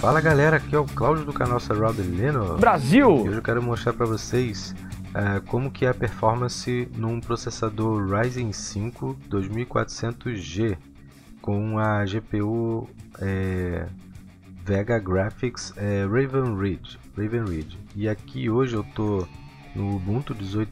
Fala galera, aqui é o Cláudio do canal Rob Leno Brasil! E hoje eu quero mostrar para vocês como que é a performance num processador Ryzen 5 2400G com a GPU Vega Graphics Raven Ridge. E aqui hoje eu tô no Ubuntu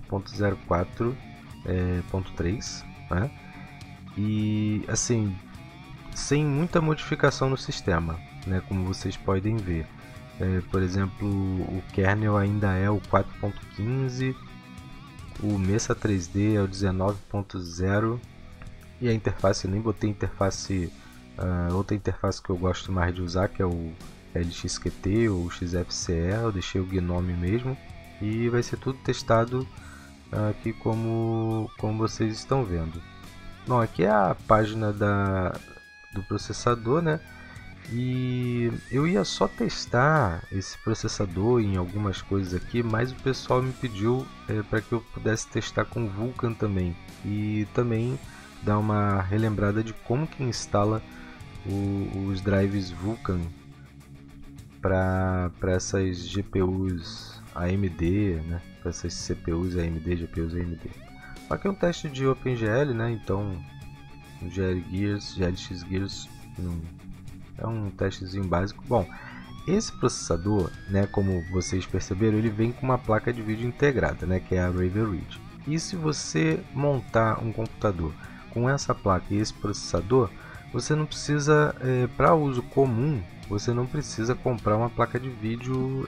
18.04.3, né? E assim, sem muita modificação no sistema, né, como vocês podem ver. Por exemplo, o kernel ainda é o 4.15, o Mesa 3D é o 19.0 e a interface, eu nem botei interface, outra interface que eu gosto mais de usar, que é o LXQT ou o XFCE, eu deixei o Gnome mesmo, e vai ser tudo testado aqui como vocês estão vendo. Bom, aqui é a página do processador, né? E eu ia só testar esse processador em algumas coisas aqui, mas o pessoal me pediu para que eu pudesse testar com Vulkan também, e também dar uma relembrada de como que instala os drives Vulkan para essas GPUs AMD, né? Para essas CPUs AMD, GPUs AMD. Aqui é um teste de OpenGL, né? Então o GLX Gears é um testezinho básico. Bom, esse processador, né, como vocês perceberam, ele vem com uma placa de vídeo integrada, né, que é a Raven Ridge. E se você montar um computador com essa placa e esse processador, você não precisa, para uso comum, você não precisa comprar uma placa de vídeo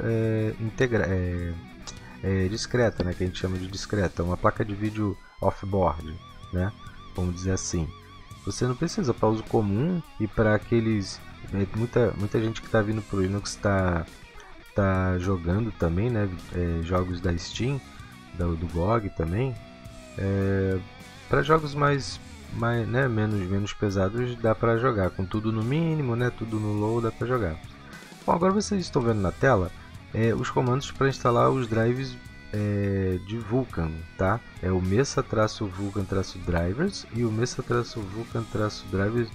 discreta, né, que a gente chama de discreta, uma placa de vídeo off-board, né, vamos dizer assim. Você não precisa, para uso comum e para aqueles... Muita gente que está vindo para o Linux está jogando também, né, jogos da Steam, do GOG também. Para jogos mais né, menos pesados dá para jogar, com tudo no mínimo, né, tudo no low dá para jogar. Bom, agora vocês estão vendo na tela os comandos para instalar os drives de Vulkan, tá? É o Mesa-Vulkan-Drivers e o Mesa-Vulkan-Drivers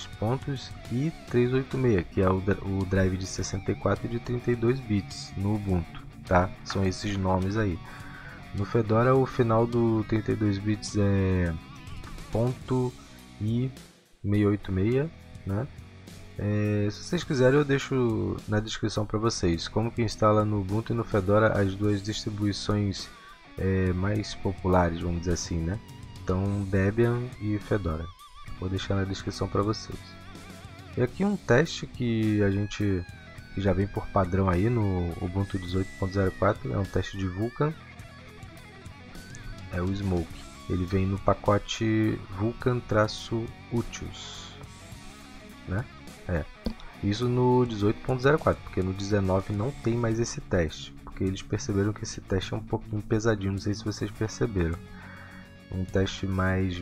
2.386, que é o drive de 64 e de 32 bits no Ubuntu, tá? São esses nomes aí. No Fedora o final do 32 bits é .i686, né? Se vocês quiserem eu deixo na descrição para vocês como que instala no Ubuntu e no Fedora as duas distribuições mais populares, vamos dizer assim, né? Então Debian e Fedora, vou deixar na descrição para vocês. E aqui um teste que que já vem por padrão aí no Ubuntu 18.04, é um teste de Vulkan, é o Smoke. Ele vem no pacote Vulkan-Utils, né? Isso no 18.04, porque no 19 não tem mais esse teste, porque eles perceberam que esse teste é um pouquinho pesadinho, não sei se vocês perceberam. Um teste mais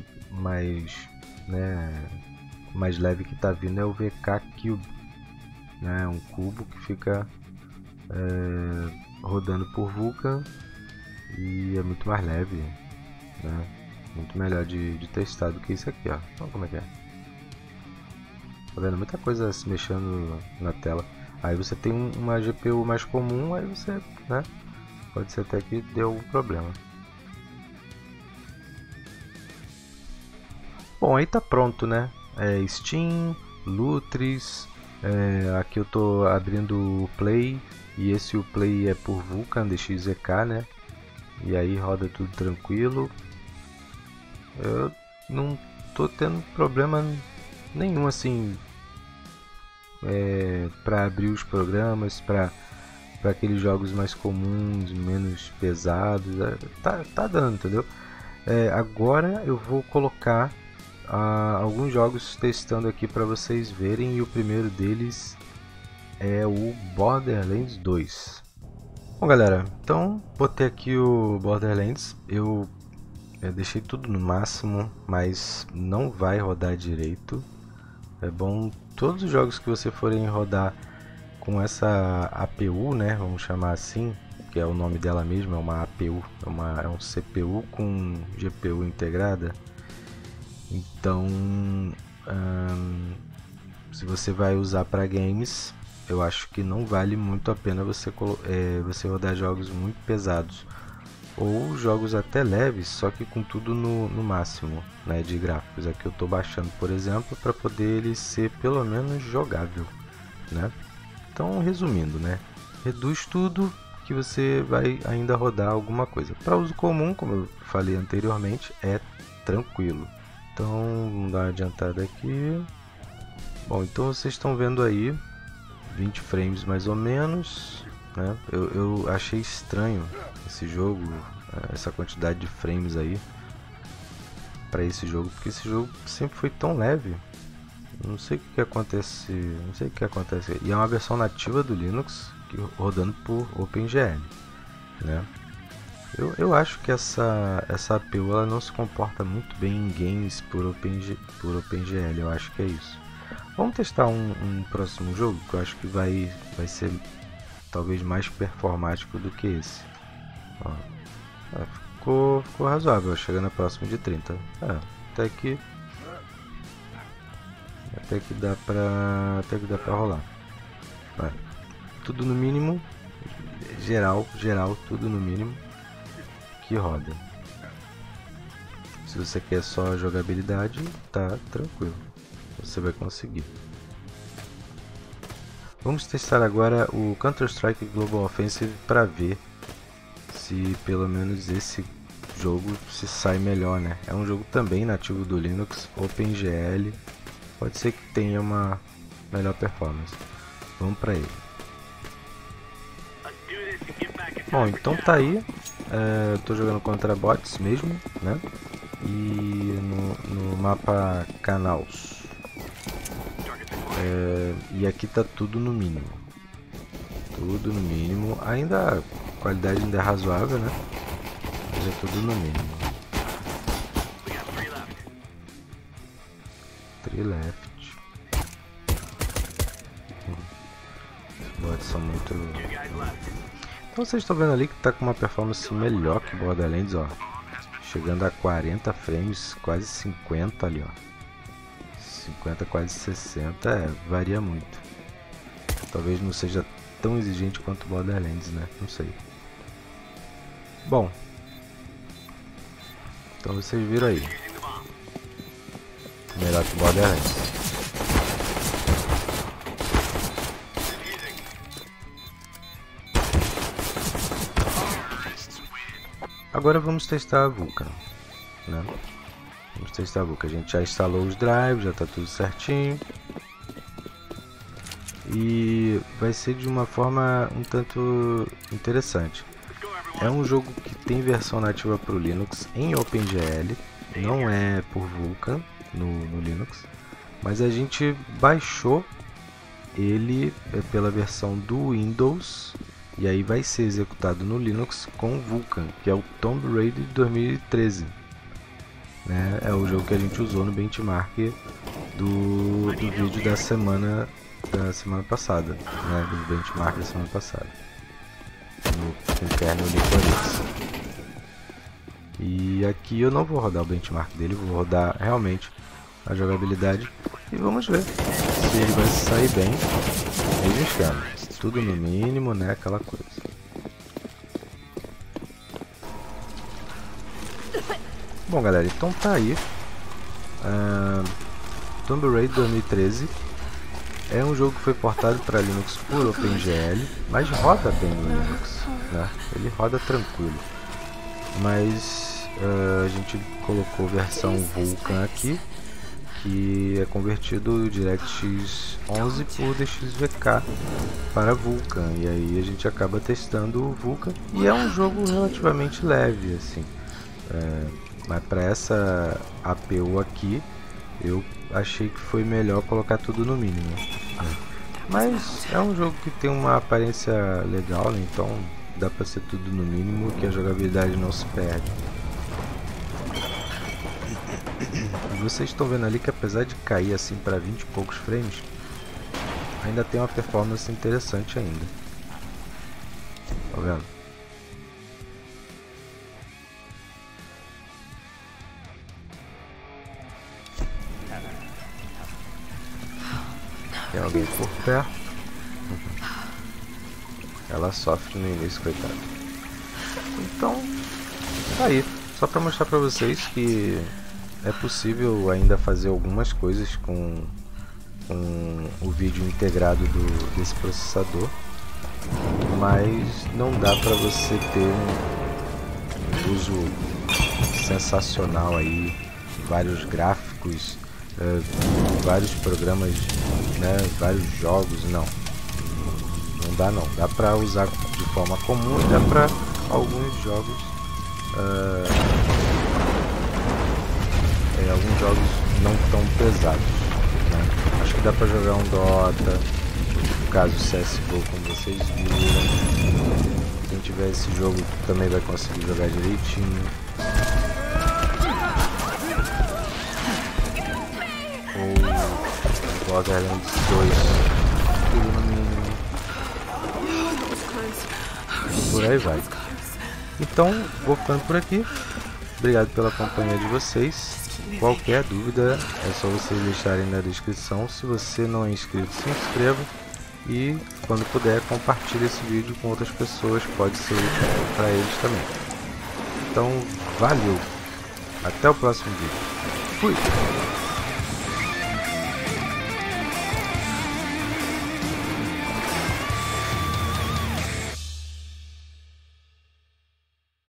leve que está vindo é o VK Cube, né? Um cubo que fica rodando por Vulkan e é muito mais leve, né? Muito melhor de testar do que isso aqui, ó. Olha como é que é. Tá vendo? Muita coisa se mexendo na tela. Aí você tem uma GPU mais comum, aí você, né? Pode ser até que dê algum problema. Bom, aí tá pronto, né? Steam, Lutris. Aqui eu tô abrindo o Play. E esse o Play é por Vulkan DXZK, né? E aí roda tudo tranquilo. Eu não tô tendo problema nenhum assim para abrir os programas, para aqueles jogos mais comuns, menos pesados, tá dando, entendeu? Agora eu vou colocar alguns jogos testando aqui para vocês verem, e o primeiro deles é o Borderlands 2. Bom galera, então botei aqui o Borderlands, eu deixei tudo no máximo, mas não vai rodar direito. É bom, todos os jogos que você forem rodar com essa APU, né, vamos chamar assim, que é o nome dela mesmo, é uma APU, é um CPU com GPU integrada. Então, se você vai usar para games, eu acho que não vale muito a pena você rodar jogos muito pesados ou jogos até leves, só que com tudo no máximo, né, de gráficos. Aqui eu estou baixando, por exemplo, para poder ele ser pelo menos jogável, né? Então, resumindo, né, reduz tudo que você vai ainda rodar alguma coisa. Para uso comum, como eu falei anteriormente, é tranquilo. Então, vamos dar uma adiantada aqui. Bom, então vocês estão vendo aí 20 frames mais ou menos, né? Eu achei estranho esse jogo, essa quantidade de frames aí para esse jogo, porque esse jogo sempre foi tão leve. Não sei o que acontece, não sei o que acontece. E é uma versão nativa do Linux rodando por OpenGL, né? Eu acho que essa APU ela não se comporta muito bem em games por OpenGL, eu acho que é isso. Vamos testar um próximo jogo que eu acho que vai ser talvez mais performático do que esse. Ó, ficou razoável, chegando a próximo de 30. Até que dá pra rolar. Tudo no mínimo, geral, tudo no mínimo que roda. Se você quer só jogabilidade, tá tranquilo, você vai conseguir. Vamos testar agora o Counter-Strike Global Offensive para ver se pelo menos esse jogo se sai melhor, né? É um jogo também nativo do Linux, OpenGL, pode ser que tenha uma melhor performance. Vamos para ele. Bom, então tá aí. Eu tô jogando contra bots mesmo, né? E no mapa Canals. E aqui tá tudo no mínimo. Tudo no mínimo. Ainda a qualidade ainda é razoável, né? Mas é tudo no mínimo. 3 left. Os bots são muito... Então vocês estão vendo ali que tá com uma performance melhor que Borderlands, ó. Chegando a 40 frames, quase 50 ali, ó. 50, quase 60, varia muito. Talvez não seja tão exigente quanto Borderlands, né? Não sei. Bom, então vocês viram aí. Melhor que Borderlands. Agora vamos testar a Vulkan, né? Vamos testar a Vulkan. A gente já instalou os drives, já está tudo certinho. E vai ser de uma forma um tanto interessante. É um jogo que tem versão nativa para o Linux em OpenGL, não é por Vulkan no Linux, mas a gente baixou ele pela versão do Windows. E aí vai ser executado no Linux com Vulkan, que é o Tomb Raider de 2013. Né? É o jogo que a gente usou no benchmark do vídeo da semana passada, né? Do benchmark da semana passada. No kernel Licorice. E aqui eu não vou rodar o benchmark dele, vou rodar realmente a jogabilidade. E vamos ver se ele vai sair bem. Mesmo esquema. Tudo no mínimo, né? Aquela coisa. Bom, galera, então tá aí. Tomb Raider 2013 é um jogo que foi portado para Linux por OpenGL, mas roda bem no Linux, né? Ele roda tranquilo. Mas a gente colocou versão Vulkan aqui, que é convertido o DirectX 11 por DXVK para Vulkan, e aí a gente acaba testando o Vulkan, e é um jogo relativamente leve, assim. Mas para essa APU aqui, eu achei que foi melhor colocar tudo no mínimo, né? Mas é um jogo que tem uma aparência legal, né? Então dá para ser tudo no mínimo, que a jogabilidade não se perde. E vocês estão vendo ali que apesar de cair assim para 20 e poucos frames, ainda tem uma performance interessante ainda. Tá vendo? Tem alguém por perto. Ela sofre no início, coitada. Então, tá aí. Só para mostrar para vocês que é possível ainda fazer algumas coisas com o vídeo integrado desse processador, mas não dá para você ter um uso sensacional aí, vários gráficos, vários programas, né, vários jogos. Não dá não. Dá para usar de forma comum e dá para alguns jogos, alguns jogos não tão pesados, né? Acho que dá para jogar um Dota, no caso CSGO, como vocês viram. Quem tiver esse jogo também vai conseguir jogar direitinho. Ou Borderlands 2, tudo no mínimo. Por aí vai. Então, vou ficando por aqui. Obrigado pela companhia de vocês. Qualquer dúvida é só vocês deixarem na descrição. Se você não é inscrito, se inscreva. E quando puder, compartilhe esse vídeo com outras pessoas. Pode ser útil para eles também. Então, valeu. Até o próximo vídeo. Fui!